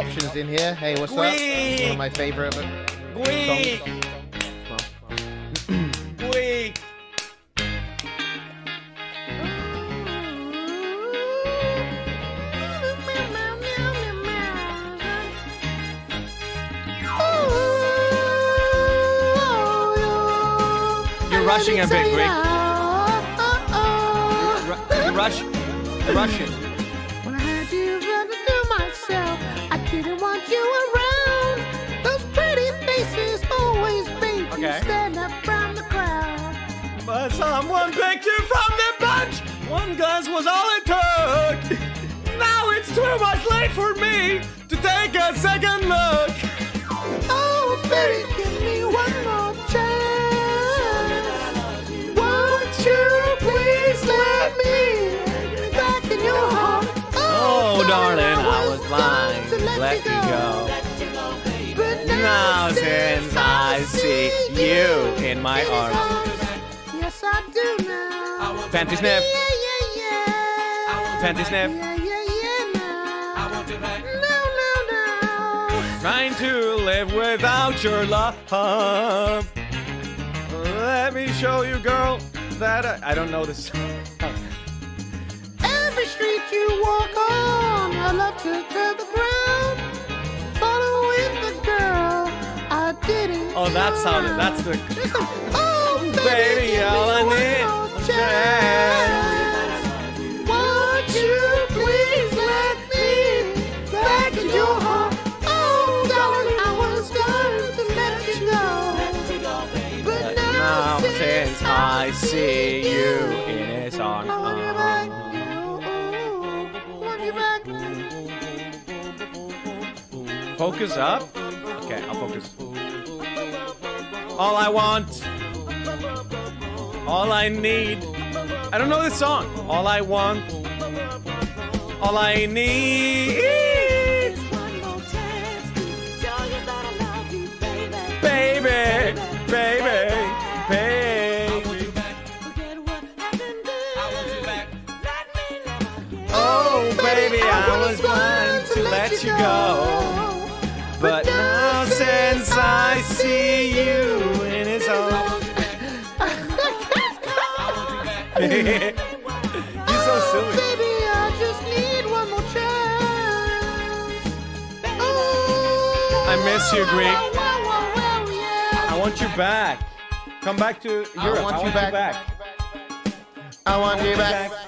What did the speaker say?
options in here. Hey, what's up? One of my favorite songs. You're rushing a bit, Greek. You're rushing. When I had you running to myself, I didn't want you around. Those pretty faces always made you stand up from the crowd. But someone picked you from the bunch. One glance was all it took. Now it's too much late for me to take a second look. Oh, baby, give me one more chance. Won't you please let me back in your heart? Oh, darling, I was blind to let you go. But Now since I see you in my arms. yes, I do now. Panty sniff. Yeah. Panty sniff. Yeah, now. No. Trying to live without your love. Let me show you, girl, that I don't know this. Every street you walk on, I love to the ground. Following the girl, I didn't. Oh, that's how. That's the. Oh, Baby, all I need. chance. Won't you please let me back in your heart? Oh, darling, I was going to let you go. But Now since I see you in his arms. I want you back. Want you back. Focus up. Okay, I'll focus. All I want. All I need. I don't know this song. All I want. All I need. Baby, baby, baby. Oh, baby, I was blind to let you go. But now since I see you in his arms. You're so silly. Baby, I just need one more chance. Oh, I miss you, Greek. yeah. I want you back. Come back to Europe. want you back. I want you back.